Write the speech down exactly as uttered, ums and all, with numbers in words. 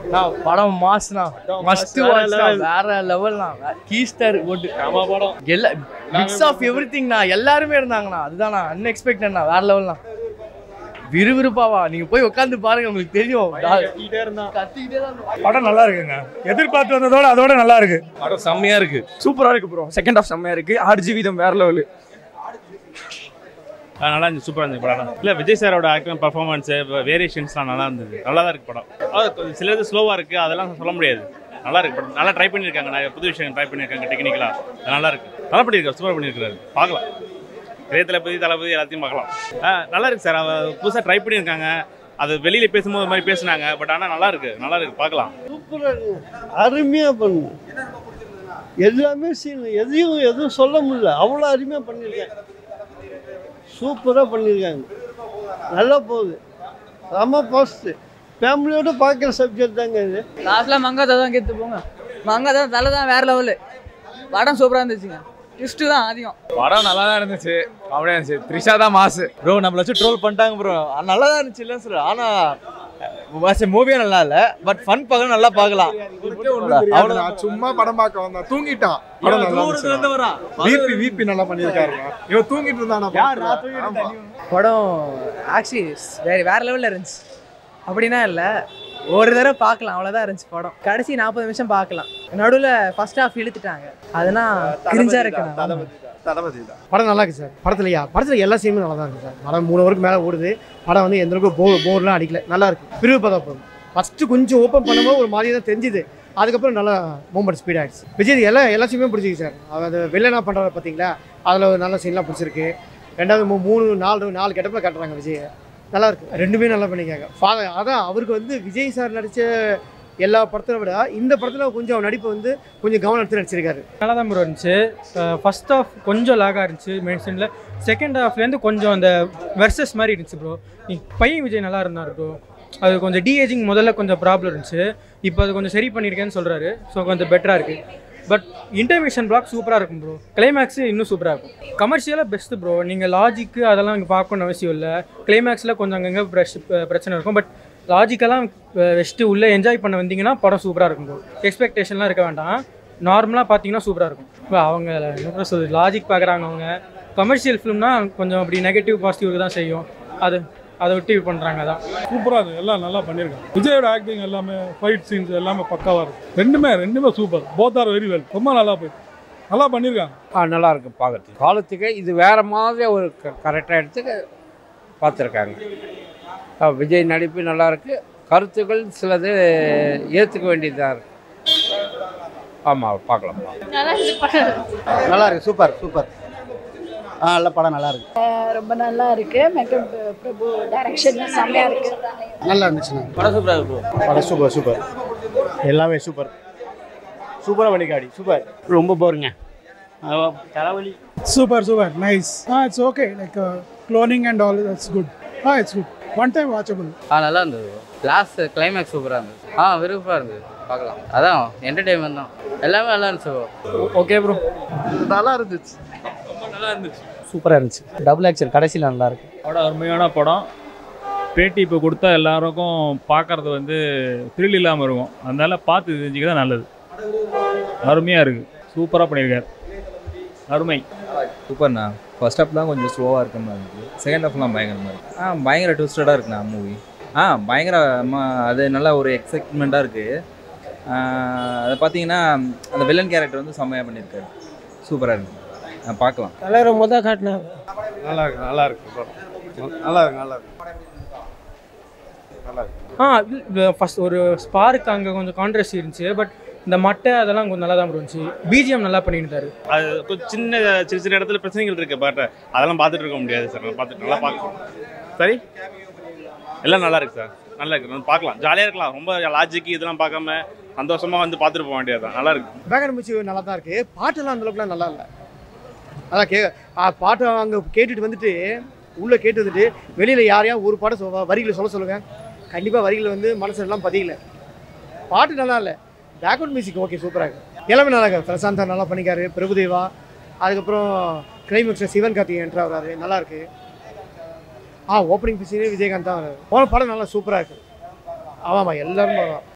நான் படம் மாஸ்னா must watch வேற லெவல்னா கீ ஸ்டார் போட்டு ஆமா படம் எல்லா மிக்ஸ் ஆஃப் எவ்ரிதிங்னா எல்லாரும் இருந்தாங்கனா அதுதானா அன்எக்ஸ்பெக்டட்னா வேற லெவல்னா விறுவிறுப்பாவா நீங்க போய் உட்கார்ந்து பாருங்க உங்களுக்கு தெரியும் கத்திட்டே இருந்தா கத்திட்டே தான் படம் நல்லா இருக்குங்க எதிர்பார்த்து வந்ததோட அதோட நல்லா இருக்கு படம் செம்மையா இருக்கு சூப்பரா இருக்கு ப்ரோ செகண்ட் ஹாஃப் செம்மையா இருக்கு ஆறு ஜீவிதம் வேற லெவல் நல்லா இருந்துச்சு சூப்பராக இருந்துச்சு படம் இல்லை விஜய் சாரோட ஆக்டிங் பர்ஃபார்மன்ஸு வேரியேஷன்ஸ்லாம் நல்லா இருந்தது நல்லா தான் இருக்கு படம் சிலது ஸ்லோவாக இருக்குது அதெல்லாம் சொல்ல முடியாது நல்லா இருக்கு படம் நல்லா ட்ரை பண்ணியிருக்காங்க நிறைய புது விஷயம் ட்ரை பண்ணியிருக்காங்க டெக்னிக்கலாக நல்லா இருக்கு நல்லா பண்ணியிருக்காரு சூப்பராக பண்ணியிருக்காரு பார்க்கலாம் பெரிய தளபதி தளபதி எல்லாத்தையும் பார்க்கலாம் நல்லா இருக்கு சார் அவர் புதுசாக ட்ரை பண்ணியிருக்காங்க அது வெளியில் பேசும்போது ஒரு மாதிரி பேசுனாங்க பட் ஆனால் நல்லா இருக்கு நல்லா இருக்கு பார்க்கலாம் சூப்பராக இருக்கு அருமையாக பண்ணு எல்லாமே சீன் எதையும் எதுவும் சொல்ல முடியல அவ்வளோ அருமையாக பண்ணியிருக்கேன் சூப்பராக பண்ணியிருக்காங்க நல்லா போகுது செம்ம பாஸ்ட்டு ஃபேமிலியோடு பார்க்குற சப்ஜெக்ட் தாங்க இது லாஸ்ட்டில் மங்காத்தா தான் கேட்டு போங்க மங்காத்தா தலை தான் வேறு லெவலு படம் சூப்பராக இருந்துச்சுங்க ட்விஸ்ட்டு தான் அதிகம் படம் நல்லா தான் இருந்துச்சு காமெடியாக இருந்துச்சு த்ரிஷா தான் மாசு ப்ரோ நம்மள வச்சு ட்ரோல் பண்ணிட்டாங்க ப்ரோ நல்லா தான் இருந்துச்சு இல்லைன்னு சொல்கிறேன் ஆனால் மூவியே நல்லா இல்லை பட் ஃபன் பார்க்க நல்லா பார்க்கலாம் அவ்வளோ சும்மா படம் பார்க்க வந்தான் தூங்கிட்டான் படம் நல்லா விபி விபி நல்லா பண்ணியிருக்காருங்க இவன் தூங்கிட்டு இருந்தானா படம் ஆக்சுவலி வேறு வேறு லெவலில் இருந்துச்சு அப்படின்னா இல்லை ஒரு தடவை பார்க்கலாம் அவ்வளோதான் இருந்துச்சு படம் கடைசி நாற்பது நிமிஷம் பார்க்கலாம் நடுவில் ஃபர்ஸ்ட் ஹாஃப் இழுத்துட்டாங்க அதெல்லாம் கிரிஞ்சா இருக்கு தளபதி தான் படம் நல்லா இருக்கு சார் படத்துலையா படத்தில் எல்லா சீனுமே நல்லா தான் இருக்கு சார் படம் மூணு வரைக்கும் மேலே ஓடுது படம் வந்து எந்த அளவுக்கு போ போர்லாம் அடிக்கல நல்லா இருக்கு பிரிவு பார்த்தா போதும் ஃபஸ்ட்டு கொஞ்சம் ஓப்பன் பண்ணும்போது ஒரு மாதிரி தான் தெரிஞ்சுது அதுக்கப்புறம் நல்லா மூமெண்ட் ஸ்பீட் ஆகிடுச்சு விஜய் எல்லா எல்லா சீனுமே பிடிச்சிருக்கு சார் அது வில்லனா பண்ணுறாரு பார்த்தீங்களா அதில் ஒரு நல்ல சீன்லாம் பிடிச்சிருக்கு ரெண்டாவது மூ மூணு நாலு நாலு கெட்டப்பில் காட்டுறாங்க விஜய் நல்லா இருக்கு ரெண்டுமே நல்லா பண்ணியிருக்காங்க ஃபாதர் அதான் அவருக்கு வந்து விஜய் சார் நடித்த எல்லா படத்தை விட இந்த படத்தில் கொஞ்சம் நடிப்பு வந்து கொஞ்சம் கவனம் எடுத்து நடிச்சிருக்காரு நல்லா தான் ப்ரோ இருந்துச்சு ஃபர்ஸ்ட் ஹாஃப் கொஞ்சம் லாகாக இருந்துச்சு மெயின் சீனில் செகண்ட் ஹாஃப்லேருந்து கொஞ்சம் அந்த வெர்சஸ் மாதிரி இருந்துச்சு ப்ரோ பையன் விஜய் நல்லா இருந்தார் ப்ரோ அது கொஞ்சம் டிஏஜிங் முதல்ல கொஞ்சம் ப்ராப்ளம் இருந்துச்சு இப்போ அது கொஞ்சம் சரி பண்ணியிருக்கேன்னு சொல்கிறாரு ஸோ கொஞ்சம் பெட்டராக இருக்குது பட் இன்டர்மிஷன் பிளாக் சூப்பராக இருக்கும் ப்ரோ கிளைமேக்ஸு இன்னும் சூப்பராக இருக்கும் கமர்ஷியலாக பெஸ்ட்டு ப்ரோ நீங்கள் லாஜிக்கு அதெல்லாம் இங்கே பார்க்கணும்னு அவசியம் இல்லை கிளைமேக்ஸில் கொஞ்சம் அங்கங்கே ப்ரெஷ் பிரச்சனை இருக்கும் பட் லாஜிக்கெல்லாம் வெஸ்ட்டு உள்ளே என்ஜாய் பண்ண வந்தீங்கன்னா படம் சூப்பராக இருக்கும் ப்ரோ எக்ஸ்பெக்டேஷன்லாம் இருக்க வேண்டாம் நார்மலாக பார்த்தீங்கன்னா சூப்பராக இருக்கும் இப்போ அவங்க என்ன சொல்லுது லாஜிக் பார்க்குறாங்க அவங்க கமர்ஷியல் ஃபிலிம்னா கொஞ்சம் அப்படி நெகட்டிவ் பாசிட்டிவ் தான் செய்யும் அது அதை விட்டு இது பண்ணுறாங்க அதான் சூப்பராக இருக்குது எல்லாம் நல்லா பண்ணியிருக்காங்க விஜயோட ஆக்டிங் எல்லாமே ஃபைட் சீன்ஸ் எல்லாமே பக்காவாக இருக்குது ரெண்டுமே ரெண்டுமே super both are very well ரொம்ப நல்லா போயிருக்கு நல்லா பண்ணியிருக்காங்க ஆ நல்லா இருக்கு பார்க்கறதுக்கு காலத்துக்கு இது வேறு மாதிரி ஒரு கரெக்டாக எடுத்து பார்த்துருக்காங்க விஜய் நடிப்பு நல்லா இருக்குது கருத்துக்கள் சிலது ஏற்றுக்க வேண்டியதாக இருக்குது ஆமாம் பார்க்கலாம் நல்லா இருக்கு சூப்பர் சூப்பர் ஆ நல்ல படம் நல்லா இருக்கு ரொம்ப நல்லா இருக்கு மேக்கப் பிரபு டைரக்ஷன் செம்மையா இருக்கு நல்லா இருந்துச்சு படம் சூப்பரா இருக்கு படம் சூப்பர் சூப்பர் எல்லாமே சூப்பர் சூப்பரா பண்ணிக்காடி சூப்பர் ரொம்ப போருங்க தலைவலி super super nice ah it's okay like cloning and all that's good ah it's good one time watchable ah நல்லா இருந்தது லாஸ்ட் கிளைமேக்ஸ் சூப்பராக இருந்தது ஆ விருப்பமாக இருந்தது பார்க்கலாம் அதான் என்டர்டெயின்மெண்ட் தான் எல்லாமே நல்லா இருந்துச்சு ஓகே ப்ரோ நல்லா இருந்துச்சு நல்லா இருந்துச்சு சூப்பராக இருந்துச்சு டபுள் ஆக்சன் கடைசியில் நல்லா இருக்கு படம் அருமையான படம் பேட்டி இப்போ கொடுத்தா எல்லாருக்கும் பார்க்கறது வந்து த்ரில் இல்லாமல் இருக்கும் அதனால பார்த்து தெரிஞ்சுக்க தான் நல்லது அருமையாக இருக்குது சூப்பராக பண்ணியிருக்காரு அருமை சூப்பர்ண்ணா ஃபர்ஸ்ட் ஹாஃப் தான் கொஞ்சம் ஸ்லோவாக இருக்க மாதிரி இருக்குது செகண்ட் ஹாஃப்லாம் பயங்கரமாக இருக்குது ஆ பயங்கர ட்விஸ்டடாக இருக்குண்ணா மூவி ஆ பயங்கரமாக அது நல்லா ஒரு எக்ஸைட்மெண்ட்டாக இருக்குது அதை பார்த்தீங்கன்னா அந்த வில்லன் கேரக்டர் வந்து செம்மையாக பண்ணியிருக்காரு சூப்பராக இருக்குது பார்க்கலாம் தலைவர் மொதல் காட்டினாங்க நல்லா இருக்கு நல்லா இருக்கு நல்லா இருக்கு நல்லா இருக்கு நல்லா இருக்கு ஆ ஃபஸ்ட் ஒரு ஸ்பார்க் அங்கே கொஞ்சம் கான்ட்ரவர்சி இருந்துச்சு பட் இந்த மட்டை அதெல்லாம் கொஞ்சம் நல்லா தான் இருந்துச்சு பிஜிஎம் நல்லா பண்ணியிருந்தாரு அது கொஞ்சம் சின்ன சின்ன சின்ன இடத்துல பிரச்சனைகள் இருக்குது பட் அதெல்லாம் பார்த்துட்டு இருக்க முடியாது சார் பார்த்துட்டு நல்லா பார்க்கலாம் சரி எல்லாம் நல்லா இருக்குது சார் நல்லா இருக்குது பார்க்கலாம் ஜாலியாக இருக்கலாம் ரொம்ப லாஜிக்கு இதெல்லாம் பார்க்காம சந்தோஷமாக வந்து பார்த்துட்டு போக வேண்டியது தான் நல்லா இருக்குது பேக்ரவுண்ட் மியூசிக் நல்லா தான் இருக்குது பாட்டெல்லாம் அந்தளவுக்குலாம் நல்லா இல்லை அதான் கே பாட்டை அங்கே கேட்டுட்டு வந்துட்டு உள்ளே கேட்டு வந்துட்டு வெளியில் யாரையா ஒரு பாடம் சொ வரிகளை சொல்ல சொல்லுங்கள் கண்டிப்பாக வரிகளை வந்து மனசுலாம் பதியல பாட்டு நல்லா இல்லை பேக்ரவுண்ட் மியூசிக் ஓகே சூப்பராக இருக்குது எல்லாமே நல்லா இருக்கு பிரசாந்த் நல்லா பண்ணிக்காரு பிரபுதேவா அதுக்கப்புறம் கிளைமேக்ஸில் சிவன் கார்த்திகேயன் என்ட்ரு ஆகிறாரு நல்லாயிருக்கு ஆ ஓப்பனிங் பிசினே விஜயகாந்த் தான் வராரு போன படம் நல்லா சூப்பராக இருக்குது ஆமாம்மா எல்லோரும்